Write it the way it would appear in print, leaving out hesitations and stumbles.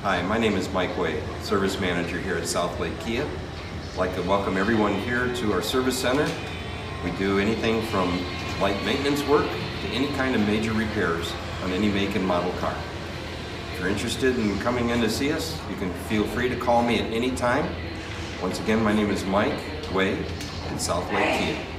Hi, my name is Mike Way, Service Manager here at Southlake Kia. I'd like to welcome everyone here to our service center. We do anything from light maintenance work to any kind of major repairs on any make and model car. If you're interested in coming in to see us, you can feel free to call me at any time. Once again, my name is Mike Way at Southlake Kia.